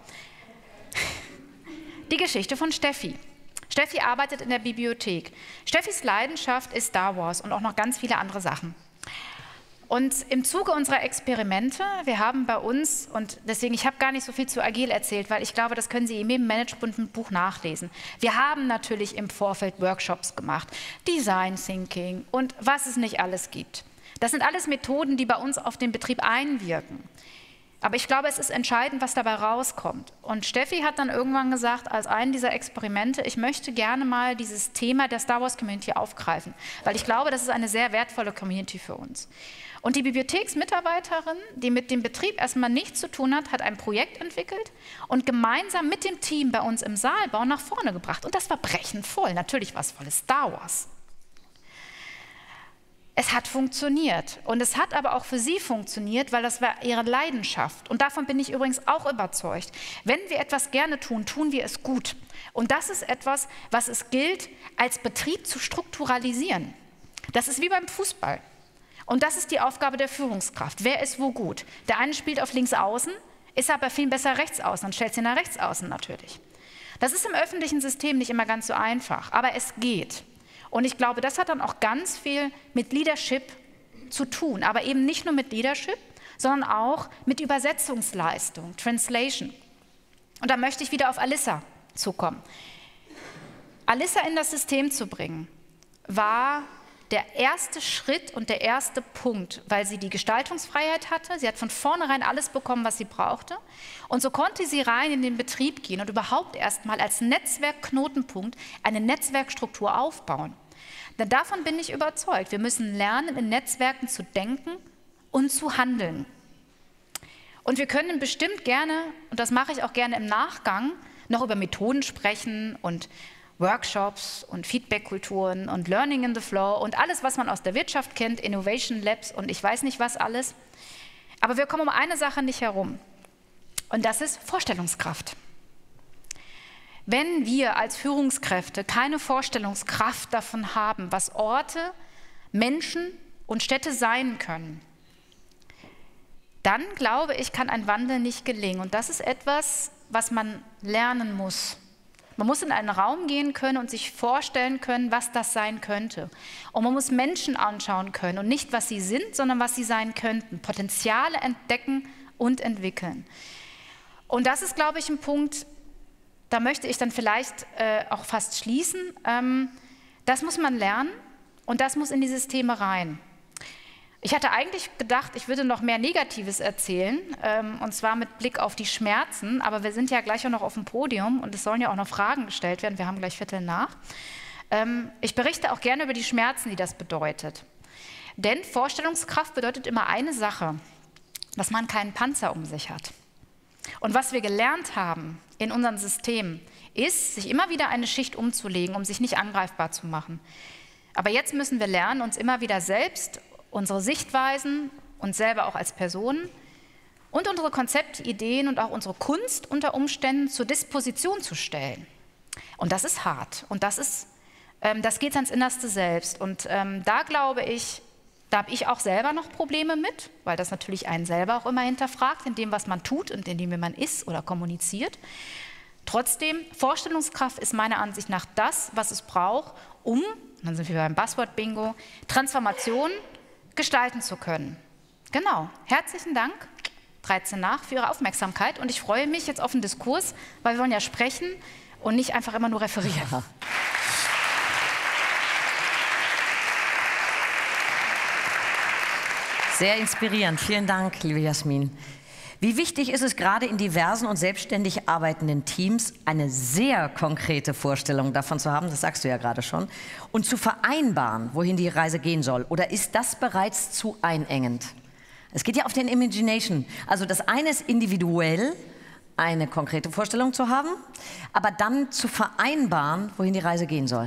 Speaker 1: die Geschichte von Steffi. Steffi arbeitet in der Bibliothek. Steffis Leidenschaft ist Star Wars und auch noch ganz viele andere Sachen. Und im Zuge unserer Experimente, wir haben bei uns, und deswegen, ich habe gar nicht so viel zu Agil erzählt, weil ich glaube, das können Sie in jedem Management-Buch nachlesen. Wir haben natürlich im Vorfeld Workshops gemacht, Design Thinking und was es nicht alles gibt. Das sind alles Methoden, die bei uns auf den Betrieb einwirken. Aber ich glaube, es ist entscheidend, was dabei rauskommt. Und Steffi hat dann irgendwann gesagt, als einen dieser Experimente, ich möchte gerne mal dieses Thema der Star Wars Community aufgreifen, weil ich glaube, das ist eine sehr wertvolle Community für uns. Und die Bibliotheksmitarbeiterin, die mit dem Betrieb erstmal nichts zu tun hat, hat ein Projekt entwickelt und gemeinsam mit dem Team bei uns im Saalbau nach vorne gebracht. Und das war brechend voll. Natürlich war es volles Star Wars. Es hat funktioniert und es hat aber auch für sie funktioniert, weil das war ihre Leidenschaft. Und davon bin ich übrigens auch überzeugt. Wenn wir etwas gerne tun, tun wir es gut. Und das ist etwas, was es gilt, als Betrieb zu strukturalisieren. Das ist wie beim Fußball. Und das ist die Aufgabe der Führungskraft. Wer ist wo gut? Der eine spielt auf links außen, ist aber viel besser rechts außen und stellt sie nach rechts außen natürlich. Das ist im öffentlichen System nicht immer ganz so einfach, aber es geht. Und ich glaube, das hat dann auch ganz viel mit Leadership zu tun, aber eben nicht nur mit Leadership, sondern auch mit Übersetzungsleistung, Translation. Und da möchte ich wieder auf Alissa zukommen. Alissa in das System zu bringen, war der erste Schritt und der erste Punkt, weil sie die Gestaltungsfreiheit hatte. Sie hat von vornherein alles bekommen, was sie brauchte. Und so konnte sie rein in den Betrieb gehen und überhaupt erstmal als Netzwerkknotenpunkt eine Netzwerkstruktur aufbauen. Denn davon bin ich überzeugt. Wir müssen lernen, in Netzwerken zu denken und zu handeln. Und wir können bestimmt gerne, und das mache ich auch gerne im Nachgang, noch über Methoden sprechen und Workshops und Feedback-Kulturen und Learning in the Flow und alles, was man aus der Wirtschaft kennt, Innovation Labs und ich weiß nicht was alles. Aber wir kommen um eine Sache nicht herum und das ist Vorstellungskraft. Wenn wir als Führungskräfte keine Vorstellungskraft davon haben, was Orte, Menschen und Städte sein können, dann glaube ich, kann ein Wandel nicht gelingen. Und das ist etwas, was man lernen muss. Man muss in einen Raum gehen können und sich vorstellen können, was das sein könnte. Und man muss Menschen anschauen können und nicht, was sie sind, sondern was sie sein könnten. Potenziale entdecken und entwickeln. Und das ist, glaube ich, ein Punkt, da möchte ich dann vielleicht äh, auch fast schließen. Ähm, das muss man lernen und das muss in die Systeme rein. Ich hatte eigentlich gedacht, ich würde noch mehr Negatives erzählen, ähm, und zwar mit Blick auf die Schmerzen, aber wir sind ja gleich auch noch auf dem Podium und es sollen ja auch noch Fragen gestellt werden, wir haben gleich Viertel nach. Ähm, ich berichte auch gerne über die Schmerzen, die das bedeutet. Denn Vorstellungskraft bedeutet immer eine Sache, dass man keinen Panzer um sich hat. Und was wir gelernt haben in unserem System, ist, sich immer wieder eine Schicht umzulegen, um sich nicht angreifbar zu machen. Aber jetzt müssen wir lernen, uns immer wieder selbst, unsere Sichtweisen, uns selber auch als Personen und unsere Konzepte, Ideen und auch unsere Kunst unter Umständen zur Disposition zu stellen. Und das ist hart. Und das ist, ähm, das geht ans Innerste selbst. Und ähm, da glaube ich, da habe ich auch selber noch Probleme mit, weil das natürlich einen selber auch immer hinterfragt, in dem, was man tut und in dem, wie man ist oder kommuniziert. Trotzdem, Vorstellungskraft ist meiner Ansicht nach das, was es braucht, um, dann sind wir beim Buzzword-Bingo, Transformation gestalten zu können. Genau. Herzlichen Dank, dreizehn nach, für Ihre Aufmerksamkeit. Und ich freue mich jetzt auf den Diskurs, weil wir wollen ja sprechen und nicht einfach immer nur referieren. Ja.
Speaker 2: Sehr inspirierend. Vielen Dank, liebe Jasmin. Wie wichtig ist es gerade in diversen und selbstständig arbeitenden Teams, eine sehr konkrete Vorstellung davon zu haben, das sagst du ja gerade schon, und zu vereinbaren, wohin die Reise gehen soll? Oder ist das bereits zu einengend? Es geht ja auf den Imagination. Also das eine ist individuell, eine konkrete Vorstellung zu haben, aber dann zu vereinbaren, wohin die Reise gehen soll.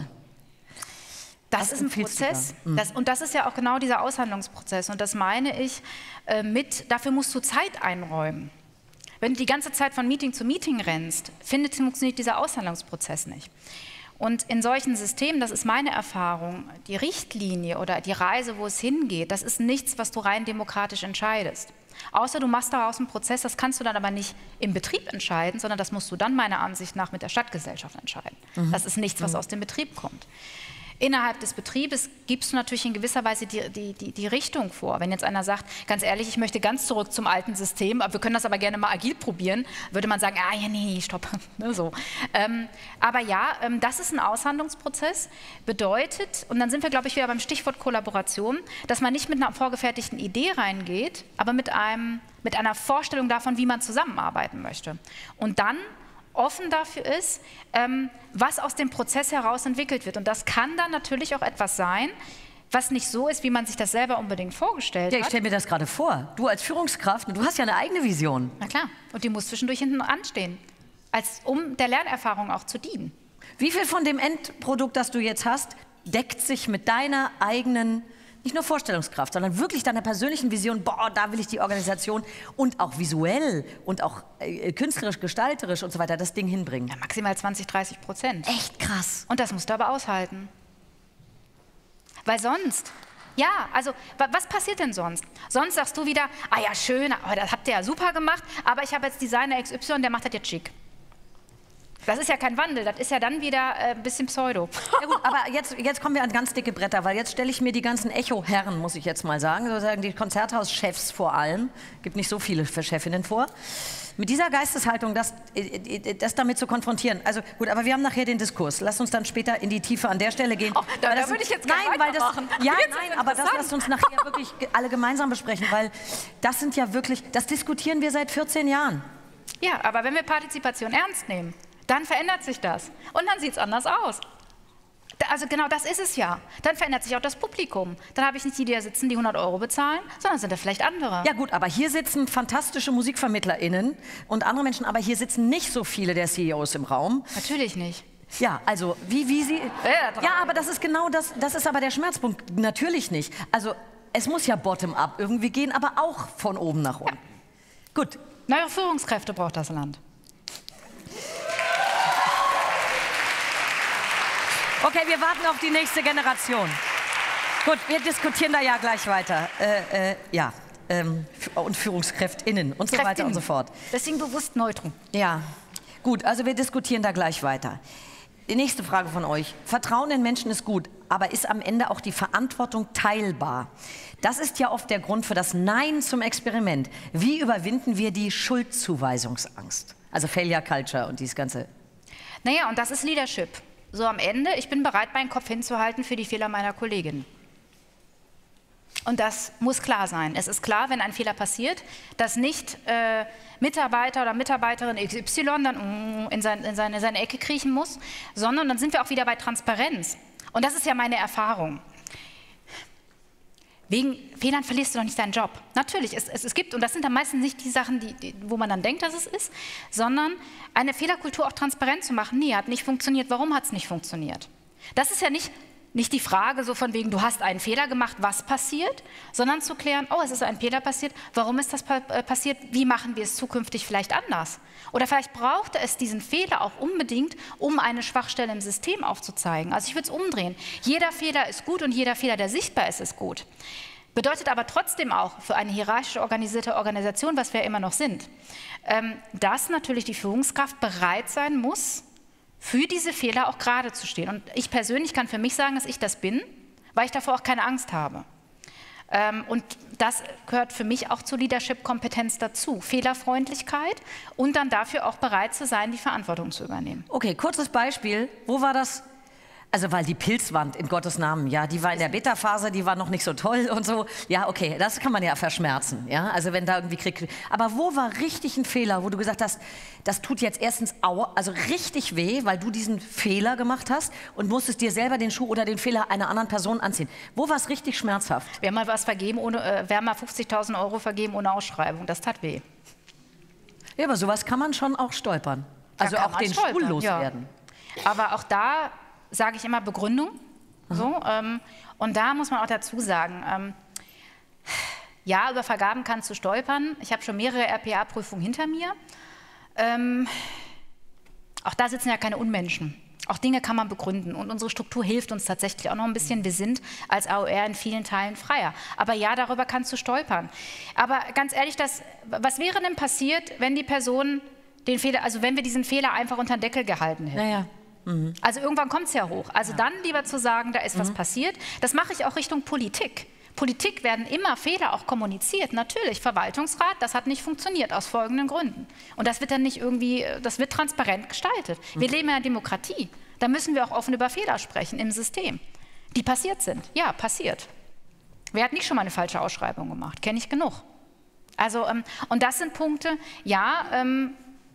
Speaker 1: Das ist ein Prozess das, und das ist ja auch genau dieser Aushandlungsprozess und das meine ich äh, mit, dafür musst du Zeit einräumen. Wenn du die ganze Zeit von Meeting zu Meeting rennst, findet, funktioniert dieser Aushandlungsprozess nicht. Und in solchen Systemen, das ist meine Erfahrung, die Richtlinie oder die Reise, wo es hingeht, das ist nichts, was du rein demokratisch entscheidest. Außer du machst daraus einen Prozess, das kannst du dann aber nicht im Betrieb entscheiden, sondern das musst du dann meiner Ansicht nach mit der Stadtgesellschaft entscheiden. Mhm. Das ist nichts, was mhm. aus dem Betrieb kommt. Innerhalb des Betriebes gibst du natürlich in gewisser Weise die, die, die, die Richtung vor. Wenn jetzt einer sagt, ganz ehrlich, ich möchte ganz zurück zum alten System, aber wir können das aber gerne mal agil probieren, würde man sagen, ah ja, nee, stopp. so. ähm, aber ja, ähm, das ist ein Aushandlungsprozess, bedeutet, und dann sind wir, glaube ich, wieder beim Stichwort Kollaboration, dass man nicht mit einer vorgefertigten Idee reingeht, aber mit, einem, mit einer Vorstellung davon, wie man zusammenarbeiten möchte. Und dann offen dafür ist, ähm, was aus dem Prozess heraus entwickelt wird. Und das kann dann natürlich auch etwas sein, was nicht so ist, wie man sich das selber unbedingt vorgestellt
Speaker 2: ja,
Speaker 1: hat.
Speaker 2: Ich stelle mir das gerade vor. Du als Führungskraft, du hast ja eine eigene Vision.
Speaker 1: Na klar, und die muss zwischendurch hinten anstehen, als, um der Lernerfahrung auch zu dienen.
Speaker 2: Wie viel von dem Endprodukt, das du jetzt hast, deckt sich mit deiner eigenen, nicht nur Vorstellungskraft, sondern wirklich deiner persönlichen Vision, boah, da will ich die Organisation und auch visuell und auch äh, künstlerisch, gestalterisch und so weiter das Ding hinbringen?
Speaker 1: Ja, maximal zwanzig, dreißig Prozent.
Speaker 2: Echt krass.
Speaker 1: Und das musst du aber aushalten. Weil sonst, ja, also was passiert denn sonst? Sonst sagst du wieder, ah ja, schön, aber das habt ihr ja super gemacht, aber ich habe jetzt Designer X Y, der macht das jetzt schick. Das ist ja kein Wandel, das ist ja dann wieder äh, ein bisschen Pseudo.
Speaker 2: Ja gut, aber jetzt, jetzt kommen wir an ganz dicke Bretter, weil jetzt stelle ich mir die ganzen Echo-Herren, muss ich jetzt mal sagen, sozusagen die Konzerthauschefs vor allem, gibt nicht so viele für Chefinnen vor, mit dieser Geisteshaltung das, das damit zu konfrontieren. Also gut, aber wir haben nachher den Diskurs. Lass uns dann später in die Tiefe an der Stelle gehen.
Speaker 1: Oh, da, da würde ich jetzt
Speaker 2: nein, weil das,
Speaker 1: machen.
Speaker 2: Ja, nein, aber das lasst uns nachher wirklich alle gemeinsam besprechen, weil das sind ja wirklich, das diskutieren wir seit vierzehn Jahren.
Speaker 1: Ja, aber wenn wir Partizipation ernst nehmen, dann verändert sich das. Und dann sieht es anders aus. Also genau das ist es ja. Dann verändert sich auch das Publikum. Dann habe ich nicht die, die da sitzen, die hundert Euro bezahlen, sondern sind da vielleicht andere.
Speaker 2: Ja gut, aber hier sitzen fantastische MusikvermittlerInnen und andere Menschen, aber hier sitzen nicht so viele der C E Os im Raum.
Speaker 1: Natürlich nicht.
Speaker 2: Ja, also wie, wie sie... Ja, ja, aber das ist genau das, das ist aber der Schmerzpunkt. Natürlich nicht. Also es muss ja bottom-up irgendwie gehen, aber auch von oben nach unten. Ja. Gut.
Speaker 1: Neue Führungskräfte braucht das Land.
Speaker 2: Okay, wir warten auf die nächste Generation. Gut, wir diskutieren da ja gleich weiter. Äh, äh, ja, ähm, und FührungskräftInnen und so weiter und so fort.
Speaker 1: Deswegen bewusst Neutrum.
Speaker 2: Ja, gut, also wir diskutieren da gleich weiter. Die nächste Frage von euch. Vertrauen in Menschen ist gut, aber ist am Ende auch die Verantwortung teilbar? Das ist ja oft der Grund für das Nein zum Experiment. Wie überwinden wir die Schuldzuweisungsangst? Also Failure Culture und dieses Ganze.
Speaker 1: Naja, und das ist Leadership. So am Ende, ich bin bereit, meinen Kopf hinzuhalten für die Fehler meiner Kollegin. Und das muss klar sein. Es ist klar, wenn ein Fehler passiert, dass nicht äh, Mitarbeiter oder Mitarbeiterin X Y dann in, sein, in, seine, in seine Ecke kriechen muss, sondern dann sind wir auch wieder bei Transparenz. Und das ist ja meine Erfahrung. wegen Fehlern verlierst du doch nicht deinen Job. Natürlich, es, es, es gibt, und das sind dann meistens nicht die Sachen, die, die, wo man dann denkt, dass es ist, sondern eine Fehlerkultur auch transparent zu machen. Nee, hat nicht funktioniert. Warum hat es nicht funktioniert? Das ist ja nicht, nicht die Frage so von wegen, du hast einen Fehler gemacht, was passiert, sondern zu klären, oh, es ist ein Fehler passiert, warum ist das pa äh, passiert, wie machen wir es zukünftig vielleicht anders? Oder vielleicht brauchte es diesen Fehler auch unbedingt, um eine Schwachstelle im System aufzuzeigen. Also ich würde es umdrehen. Jeder Fehler ist gut und jeder Fehler, der sichtbar ist, ist gut. Bedeutet aber trotzdem auch für eine hierarchisch organisierte Organisation, was wir immer noch sind, ähm, dass natürlich die Führungskraft bereit sein muss, für diese Fehler auch gerade zu stehen. Und ich persönlich kann für mich sagen, dass ich das bin, weil ich davor auch keine Angst habe. Ähm, und das gehört für mich auch zur Leadership-Kompetenz dazu. Fehlerfreundlichkeit und dann dafür auch bereit zu sein, die Verantwortung zu übernehmen.
Speaker 2: Okay, kurzes Beispiel. Wo war das? Also, weil die Pilzwand, in Gottes Namen, ja, die war in der Beta-Phase, die war noch nicht so toll und so. Ja, okay, das kann man ja verschmerzen, ja, also wenn da irgendwie Krieg... Aber wo war richtig ein Fehler, wo du gesagt hast, das tut jetzt erstens au, also richtig weh, weil du diesen Fehler gemacht hast und musstest dir selber den Schuh oder den Fehler einer anderen Person anziehen. Wo war es richtig schmerzhaft?
Speaker 1: Wir haben mal was vergeben, ohne, äh, wir haben mal fünfzigtausend Euro vergeben ohne Ausschreibung, das tat weh.
Speaker 2: Ja, aber sowas kann man schon auch stolpern. Also auch den
Speaker 1: stolpern,
Speaker 2: Stuhl loswerden.
Speaker 1: Ja. Aber auch da sage ich immer Begründung. So, ähm, und da muss man auch dazu sagen, ähm, ja, über Vergaben kannst du stolpern. Ich habe schon mehrere R P A-Prüfungen hinter mir. Ähm, auch da sitzen ja keine Unmenschen. Auch Dinge kann man begründen. Und unsere Struktur hilft uns tatsächlich auch noch ein bisschen. Wir sind als A O R in vielen Teilen freier. Aber ja, darüber kannst du stolpern. Aber ganz ehrlich, das, was wäre denn passiert, wenn die Person den Fehler, also wenn wir diesen Fehler einfach unter den Deckel gehalten hätten?
Speaker 2: Naja. Mhm.
Speaker 1: Also irgendwann kommt es ja hoch. Also ja. Dann lieber zu sagen, da ist mhm. was passiert. Das mache ich auch Richtung Politik. Politik werden immer Fehler auch kommuniziert. Natürlich, Verwaltungsrat, das hat nicht funktioniert, aus folgenden Gründen. Und das wird dann nicht irgendwie, das wird transparent gestaltet. Mhm. Wir leben in einer Demokratie. Da müssen wir auch offen über Fehler sprechen im System, die passiert sind. Ja, passiert. Wer hat nicht schon mal eine falsche Ausschreibung gemacht? Kenne ich genug. Also, ähm, und das sind Punkte, ja, ähm,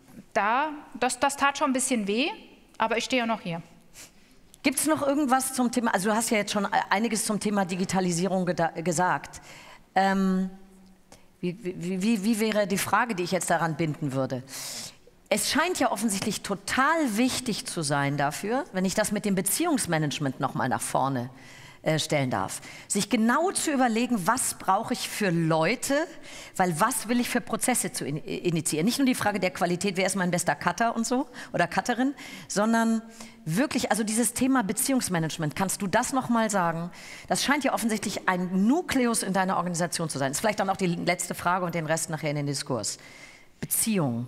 Speaker 1: da, das, das tat schon ein bisschen weh. Aber ich stehe ja noch hier.
Speaker 2: Gibt es noch irgendwas zum Thema, also du hast ja jetzt schon einiges zum Thema Digitalisierung gesagt. Ähm, wie, wie, wie, wie wäre die Frage, die ich jetzt daran binden würde? Es scheint ja offensichtlich total wichtig zu sein dafür, wenn ich das mit dem Beziehungsmanagement nochmal nach vorne äh, stellen darf, sich genau zu überlegen, was brauche ich für Leute, weil was will ich für Prozesse zu in, initiieren. Nicht nur die Frage der Qualität, wer ist mein bester Cutter und so oder Cutterin, sondern wirklich, also dieses Thema Beziehungsmanagement, kannst du das nochmal sagen? Das scheint ja offensichtlich ein Nukleus in deiner Organisation zu sein. Das ist vielleicht dann auch die letzte Frage und den Rest nachher in den Diskurs. Beziehung.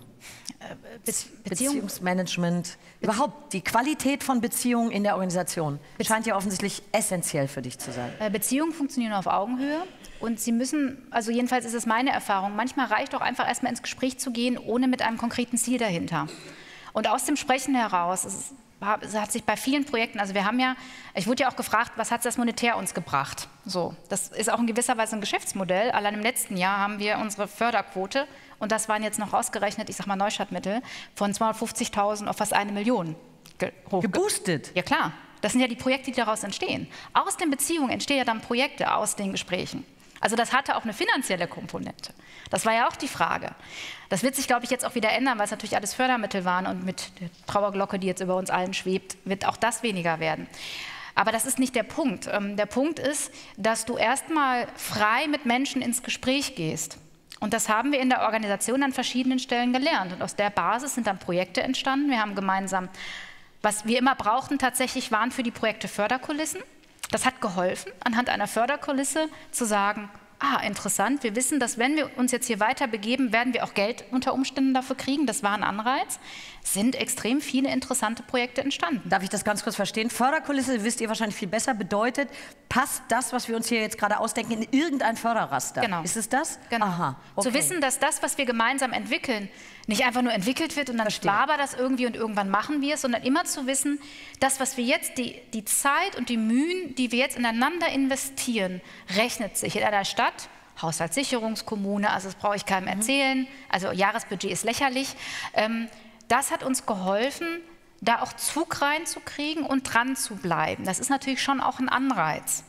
Speaker 2: Be Beziehung. Beziehungsmanagement, überhaupt die Qualität von Beziehungen in der Organisation Be scheint ja offensichtlich essentiell für dich zu sein.
Speaker 1: Beziehungen funktionieren auf Augenhöhe und sie müssen, also jedenfalls ist es meine Erfahrung, manchmal reicht auch einfach erstmal ins Gespräch zu gehen, ohne mit einem konkreten Ziel dahinter. Und aus dem Sprechen heraus, es hat sich bei vielen Projekten, also wir haben ja, ich wurde ja auch gefragt, was hat das monetär uns gebracht? So, das ist auch in gewisser Weise ein Geschäftsmodell. Allein im letzten Jahr haben wir unsere Förderquote, und das waren jetzt noch ausgerechnet, ich sag mal Neustadtmittel, von zweihundertfünfzigtausend auf fast eine Million ge
Speaker 2: geboostet.
Speaker 1: Ja klar, das sind ja die Projekte, die daraus entstehen. Aus den Beziehungen entstehen ja dann Projekte aus den Gesprächen. Also das hatte auch eine finanzielle Komponente. Das war ja auch die Frage. Das wird sich, glaube ich, jetzt auch wieder ändern, weil es natürlich alles Fördermittel waren und mit der Trauerglocke, die jetzt über uns allen schwebt, wird auch das weniger werden. Aber das ist nicht der Punkt. Der Punkt ist, dass du erstmal frei mit Menschen ins Gespräch gehst. Und das haben wir in der Organisation an verschiedenen Stellen gelernt. Und aus der Basis sind dann Projekte entstanden. Wir haben gemeinsam, was wir immer brauchten tatsächlich, waren für die Projekte Förderkulissen. Das hat geholfen, anhand einer Förderkulisse zu sagen, ah, interessant, wir wissen, dass wenn wir uns jetzt hier weiter begeben, werden wir auch Geld unter Umständen dafür kriegen, das war ein Anreiz, sind extrem viele interessante Projekte entstanden.
Speaker 2: Darf ich das ganz kurz verstehen? Förderkulisse, wisst ihr wahrscheinlich viel besser, bedeutet, passt das, was wir uns hier jetzt gerade ausdenken, in irgendein Förderraster?
Speaker 1: Genau.
Speaker 2: Ist es das?
Speaker 1: Genau.
Speaker 2: Aha, okay.
Speaker 1: Zu wissen, dass das, was wir gemeinsam entwickeln, nicht einfach nur entwickelt wird und dann war das irgendwie und irgendwann machen wir es, sondern immer zu wissen, das, was wir jetzt, die, die Zeit und die Mühen, die wir jetzt ineinander investieren, rechnet sich in einer Stadt, Haushaltssicherungskommune, also das brauche ich keinem erzählen, also Jahresbudget ist lächerlich. Ähm, das hat uns geholfen, da auch Zug reinzukriegen und dran zu bleiben. Das ist natürlich schon auch ein Anreiz.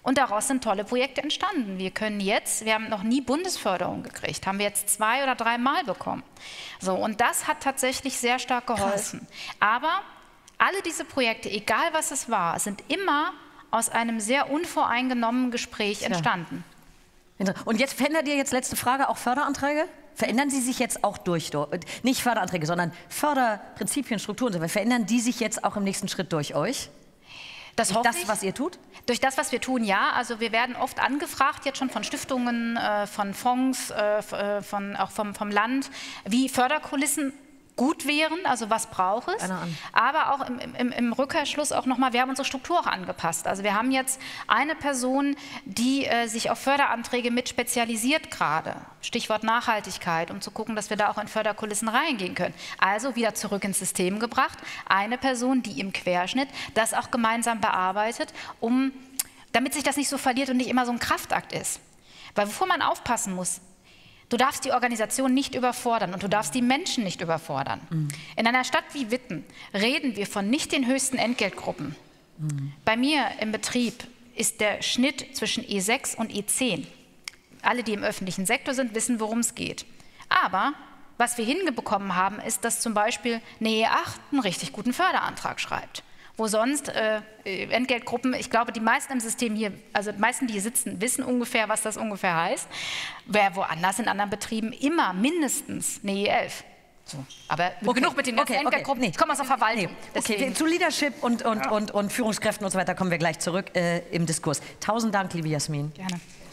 Speaker 1: Und daraus sind tolle Projekte entstanden. Wir können jetzt, wir haben noch nie Bundesförderung gekriegt, haben wir jetzt zwei oder dreimal bekommen. So, und das hat tatsächlich sehr stark geholfen. Krass. Aber alle diese Projekte, egal was es war, sind immer aus einem sehr unvoreingenommenen Gespräch entstanden.
Speaker 2: Ja. Und jetzt verändert ihr jetzt, letzte Frage, auch Förderanträge? Verändern sie sich jetzt auch durch, nicht Förderanträge, sondern Förderprinzipien, Strukturen, verändern die sich jetzt auch im nächsten Schritt durch euch?
Speaker 1: Das
Speaker 2: durch das, was ihr tut?
Speaker 1: Durch das, was wir tun, ja. Also wir werden oft angefragt, jetzt schon von Stiftungen, äh, von Fonds, äh, von, auch vom, vom Land, wie Förderkulissen gut wären, also was braucht es, aber auch im, im, im Rückkehrschluss auch nochmal, wir haben unsere Struktur auch angepasst. Also wir haben jetzt eine Person, die äh, sich auf Förderanträge mit spezialisiert gerade, Stichwort Nachhaltigkeit, um zu gucken, dass wir da auch in Förderkulissen reingehen können. Also wieder zurück ins System gebracht, eine Person, die im Querschnitt das auch gemeinsam bearbeitet, um, damit sich das nicht so verliert und nicht immer so ein Kraftakt ist. Weil wovor man aufpassen muss, du darfst die Organisation nicht überfordern und du darfst die Menschen nicht überfordern. Mhm. In einer Stadt wie Witten reden wir von nicht den höchsten Entgeltgruppen. Mhm. Bei mir im Betrieb ist der Schnitt zwischen E sechs und E zehn. Alle, die im öffentlichen Sektor sind, wissen, worum es geht. Aber was wir hinbekommen haben, ist, dass zum Beispiel eine E acht einen richtig guten Förderantrag schreibt. Wo sonst äh, Entgeltgruppen, ich glaube, die meisten im System hier, also die meisten, die hier sitzen, wissen ungefähr, was das ungefähr heißt. Wer woanders in anderen Betrieben immer mindestens eine E elf. So. Aber okay. genug mit den ganzen okay, Entgeltgruppen. Okay. Nee. Ich komme aus der Verwaltung.
Speaker 2: Nee. Okay. Zu Leadership und, und, ja. und, und Führungskräften und so weiter kommen wir gleich zurück äh, im Diskurs. Tausend Dank, liebe Jasmin.
Speaker 1: Gerne.